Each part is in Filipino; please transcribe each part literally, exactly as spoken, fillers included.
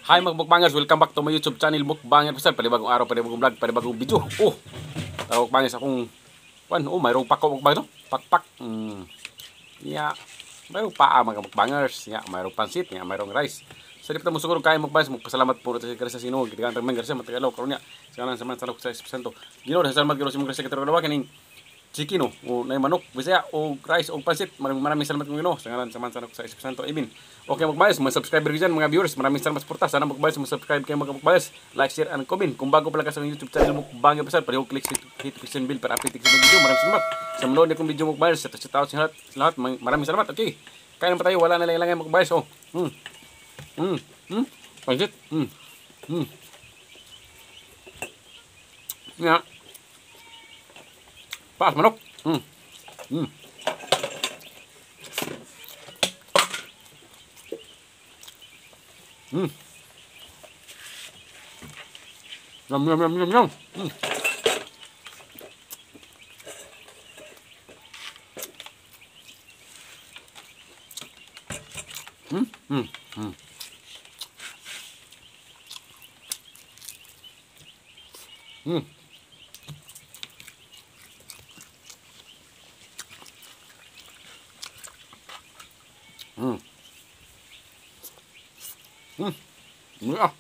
Hi mga mukbangers, welcome back to my YouTube channel Mukbanger Pasal. Panibagong araw, panibagong vlog, panibagong video. Oh, tara mukbangers akong pan. Oh, mayroong pako mukbang no? Pakpak. Hmm. Yeah. Mayroong paa mga mukbangers. Yeah, mayroong pansit, yeah, mayroong rice. Sa so, dito mo siguro kaya mukbangers, magpasalamat po sa Kristo Sino. Kita kan Garcia matagalaw karon niya. Sana sa man sa sa percent. Ginoo salamat giro sa mga Kristo katulad kaning chicken o, o na manok, bisaya o rice o pansit. Maraming maraming salamat kong Ginoo. Sa ngalan sa man sa sa Espiritu Amen. Okay magbayas, mga subscriber ko dyan, mga viewers, maraming salamat sa suporta. Sana magbayas, mag-subscribe kayo mga magbayas, like, share, and comment. Kung bago pala ka sa YouTube channel Mukbanger Pasal, pareho click sa notification bell para update sa video. Maraming salamat. Sa manood na kong video magbayas, sa tao sa lahat, lahat, maraming salamat. Okay, kaya naman tayo, wala na lang lang magbayas. Oh, hmm, hmm, hmm, pansit, hmm, hmm. Nga, paas manok, hmm, hmm. Hmm. Yum yum yum yum yum. Hmm. Hmm. Hmm. Hmm. Hmm. Hmm. Hmm. Yeah.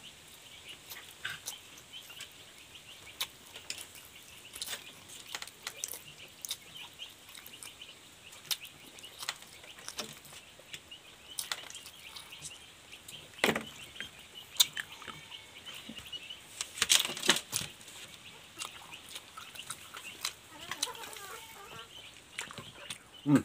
Hmm.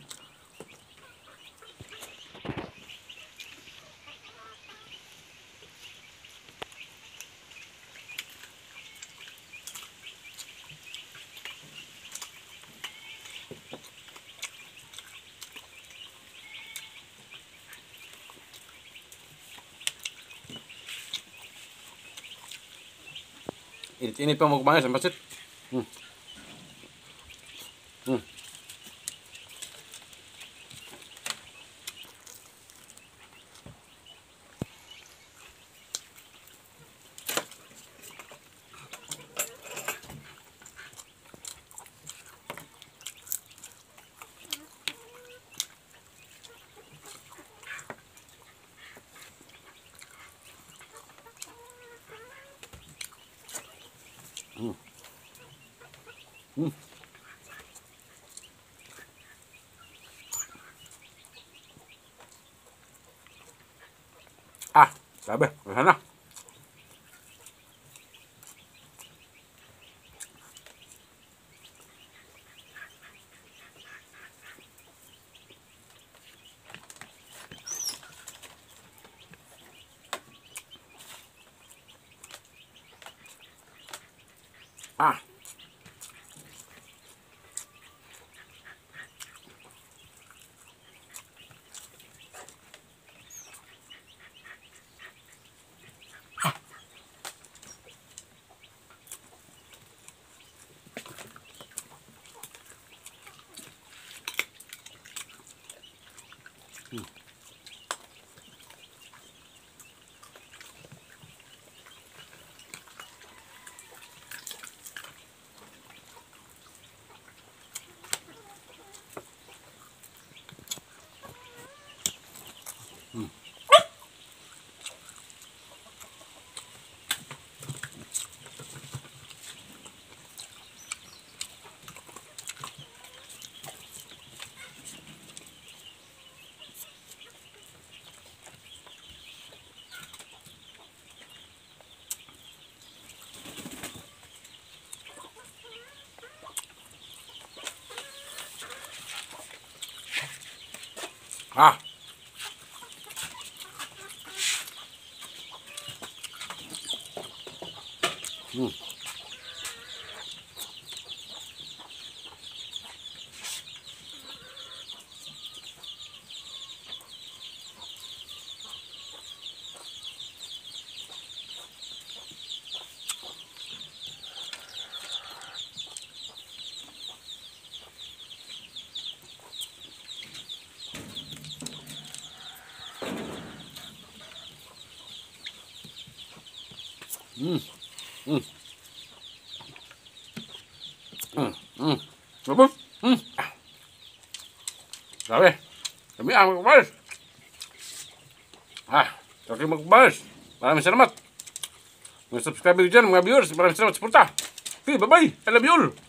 Init-init pa mukbangers ang pansit. Hmm. Hmm. Hmm. Hmm. Ah, sabi, sana. Ah. Hmm. Hmm. Ah. Hmm. Mm. Mm. Mm. Mm. Sabon. Mm. Sabi. Kami ang magbabalis. Ah, kami magbabalis. Maraming salamat. Mga subscriber dyan, mga viewers. Maraming salamat sa suporta. Okay, bye-bye. I love you all.